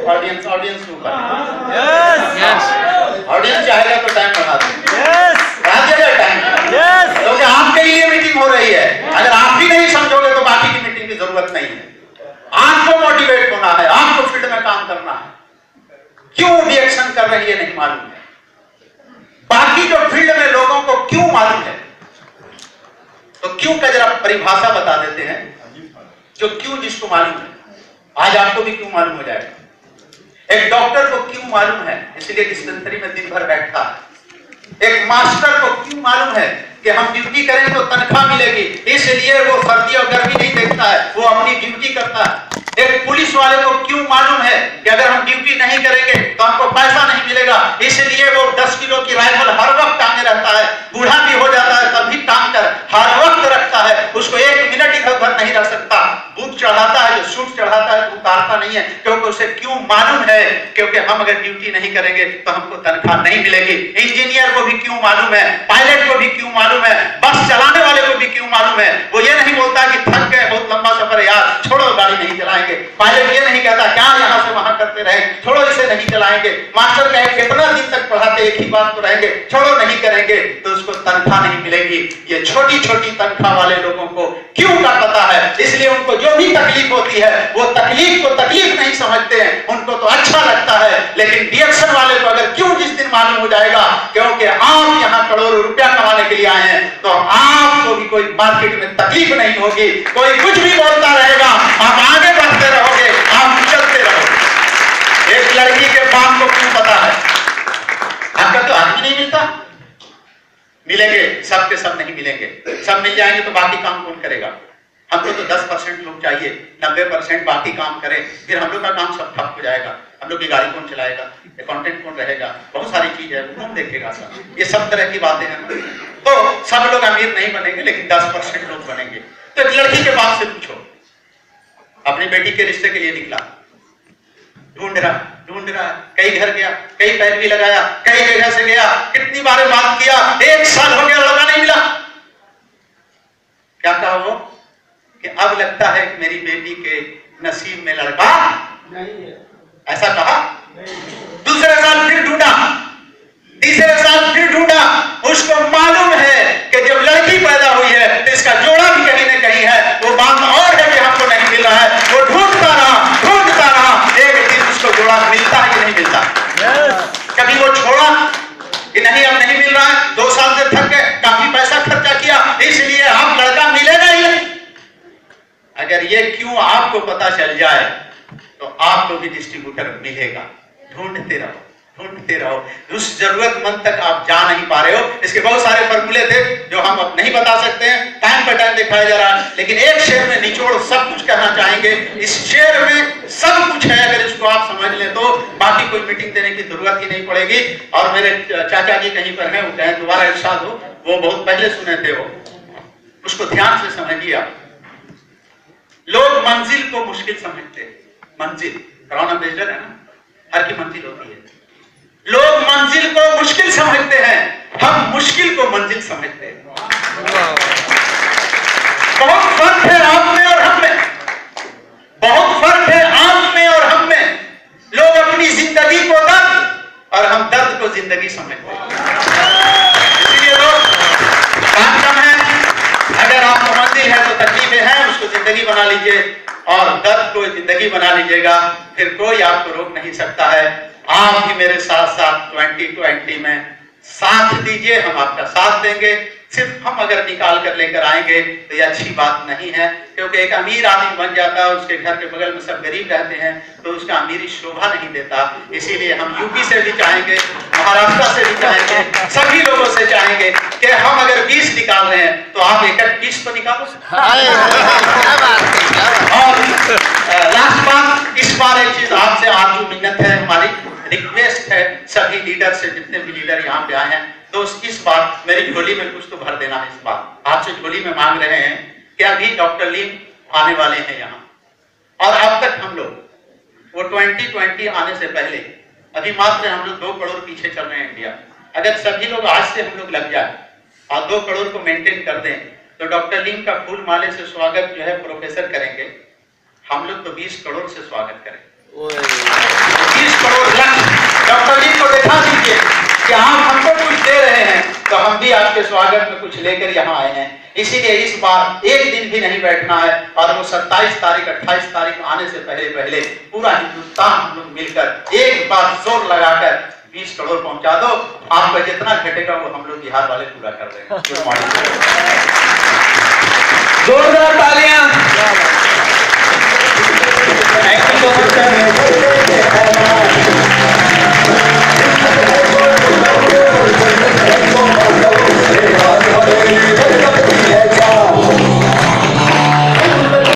Audience के ऊपर। Audience चाहेगा तो टाइम बढ़ा दीजिएगा टाइम, क्योंकि आपके लिए मीटिंग हो रही है। अगर आप भी नहीं समझोगे तो बाकी की मीटिंग की जरूरत नहीं है। आपको मोटिवेट होना है, आपको फील्ड में काम करना है। क्यों रिएक्शन कर रही है नहीं मालूम है, बाकी जो फील्ड में लोगों को क्यों मालूम है। तो क्यों का जरा परिभाषा बता देते हैं। जो क्यों जिसको मालूम है, आज आपको भी क्यों मालूम हो जाएगा। एक डॉक्टर को क्यों मालूम है, इसलिए डिस्पेंसरी में दिन भर बैठता है। एक मास्टर को क्यों मालूम है कि हम ड्यूटी करेंगे तो तनख्वाह मिलेगी, इसलिए वो सर्दी और गर्मी नहीं देखता है, वो अपनी ड्यूटी करता है। एक पुलिस वाले को क्यों मालूम है कि अगर हम ड्यूटी नहीं करेंगे तो हमको पैसा नहीं मिलेगा, इसलिए वो 10 किलो की राइफल हर वक्त टांगे रहता है। बूढ़ा भी हो जाता है तब भी टांग कर हर वक्त रखता है, उसको 1 मिनट इधर उधर नहीं रह सकता। बूट चढ़ाता है, जो सूट चढ़ाता है तो उतारता नहीं है, क्योंकि उसे क्यों मालूम है, क्योंकि हम अगर ड्यूटी नहीं करेंगे तो हमको तनख्वाह नहीं मिलेगी। इंजीनियर को भी क्यों मालूम है, पायलट को भी क्यों मालूम है, बस चलाने वाले को भी क्यों मालूम है। वो ये नहीं बोलता कि थक गए, बहुत लंबा सफर है यार, छोड़ो गाड़ी नहीं चलाएंगे। पायलट ये नहीं कहता क्या यहां से वहां करते रहे, छोड़ो इसे नहीं चलाएंगे। मास्टर कहे कितना दिन तक पढ़ाते एक ही बात को रहेंगे, छोड़ो नहीं करेंगे, तो उसको तनख्वाह नहीं मिलेगी। ये छोटी छोटी तनख्वाह वाले लोगों को क्यों का पता है, इसलिए उनको जो भी तकलीफ होती है वो तकलीफ को तकलीफ नहीं समझते हैं, उनको तो अच्छा लगता है। लेकिन रिएक्शन वाले को अगर क्यों जिस दिन मालूम हो जाएगा, क्योंकि आप यहाँ करोड़ों रुपया कमाने के लिए आए हैं, तो आपको भी कोई मार्केट में तकलीफ नहीं होगी। कोई कुछ भी बोलता रहेगा, आप आगे बढ़ते रहोगे, आप चलते रहोगे। एक लड़की के बाप को क्यों पता है, आपका तो आदमी नहीं मिलता। मिलेंगे सबके सब नहीं मिलेंगे, सब मिल जाएंगे तो बाकी काम कौन करेगा। हमको तो 10% लोग चाहिए, 90% बाकी काम करें, फिर हम लोग का काम सब ठप हो जाएगा। हम लोग की गाड़ी कौन चलाएगा, अकाउंटेंट कौन रहेगा, बहुत सारी चीज है, कौन देखेगा सब। ये सब तरह की बातें हैं। तो सब लोग अमीर नहीं बनेंगे, लेकिन 10% लोग बनेंगे। तो एक लड़की के बाप से पूछो, अपनी बेटी के रिश्ते के लिए निकला, ढूंढ रहा, कई घर गया, कई पैर भी लगाया, कई जगह से गया, कितनी बार बात किया, 1 साल हो गया, लड़का नहीं मिला। क्या कहा वो कि अब लगता है कि मेरी बेटी के नसीब में लड़का नहीं है, ऐसा कहा। दूसरे साल फिर ढूंढा, तीसरे साल फिर ढूंढा, उसको मालूम है कि जब लड़की पैदा हुई है तो इसका जोड़ा भी कहीं ना कहीं है। वो बात और है कि हमको नहीं मिल रहा है, वो ढूंढता रहा, एक दिन उसको जोड़ा मिलता है कि नहीं मिलता। कभी वो छोड़ा कि नहीं अब नहीं मिल रहा है, 2 साल से थक गए, काफी पैसा खर्चा किया, इसलिए अब लड़का मिलेगा ही नहीं। अगर ये क्यों आपको पता चल जाए तो आपको भी डिस्ट्रीब्यूटर मिलेगा। ढूंढते रहो, उस जरूरतमंद तक आप जा नहीं पा रहे हो। इसके बहुत सारे फॉर्मूले थे जो हम अब नहीं बता सकते हैं, टाइम पर टाइम दिखाया जा रहा है, लेकिन एक शेर में निचोड़ सब कुछ कहना चाहेंगे। इस शेर में सब कुछ है, अगर इसको आप समझ ले तो बाकी कोई मीटिंग देने की जरूरत ही नहीं पड़ेगी। और मेरे चाचा जी कहीं पर हैं, वो कहें दोबारा इरशाद हो, वो बहुत पहले सुने थे, वो उसको ध्यान से समझिए आप। लोग मंजिल को मुश्किल समझते हैं, मंजिल कोरोना बेस्ड है ना, हर की मंजिल होती है। लोग मंजिल को मुश्किल समझते हैं, हम मुश्किल को मंजिल समझते हैं। बहुत फर्क है आप में और हम में, बहुत फर्क है आप में और हम में। लोग अपनी जिंदगी को दर्द और हम दर्द को जिंदगी समझते हैं, इसीलिए लोग काम कम है। अगर आपको मंजिल है तो तकलीफें हैं, उसको जिंदगी बना लीजिए, और दर्द को जिंदगी बना लीजिएगा, फिर कोई आपको रोक नहीं सकता है। आप भी मेरे साथ साथ 2020 में साथ दीजिए, हम आपका साथ देंगे। सिर्फ हम अगर निकाल कर लेकर आएंगे तो ये अच्छी बात नहीं है, क्योंकि एक अमीर आदमी बन जाता है, उसके घर के बगल में सब गरीब रहते हैं, तो उसका अमीरी शोभा नहीं देता। इसीलिए हम यूपी से भी चाहेंगे, महाराष्ट्र से भी चाहेंगे, सभी लोगों से चाहेंगे कि हम अगर 20 निकाल रहे हैं तो आप 21 तो निकालो। और लास्ट बात, इस बार एक चीज आपसे आरजू मिन्नत है, हमारी रिक्वेस्ट है सभी लीडर से, जितने भी लीडर यहाँ पे आए हैं, दोस्त इस बार मेरी झोली में कुछ तो भर देना है। इस बार आपसे झोली में मांग रहे हैं कि अभी डॉक्टर लीम आने वाले हैं यहाँ, और अब तक हम लोग वो 2020 आने से पहले अभी मात्र हम लोग 2 करोड़ पीछे चल रहे हैं इंडिया। अगर सभी लोग आज से हम लोग लग जाए और 2 करोड़ को मेंटेन कर दें तो डॉक्टर लीम का फूल माले से स्वागत जो है प्रोफेसर करेंगे, हम लोग तो 20 करोड़ से स्वागत करेंगे। स्वागत में कुछ लेकर यहाँ आए हैं। इसीलिए इस बार एक दिन भी नहीं बैठना है और वो 27 तारीख 28 तारीख आने से पहले पूरा हिंदुस्तान हम लोग मिलकर एक बार जोर लगाकर 20 करोड़ पहुंचा दो। आपका जितना घटेगा वो हम लोग बिहार वाले पूरा कर देंगे। गुड मॉर्निंग, जोरदार तालियां। Thank you so much sir.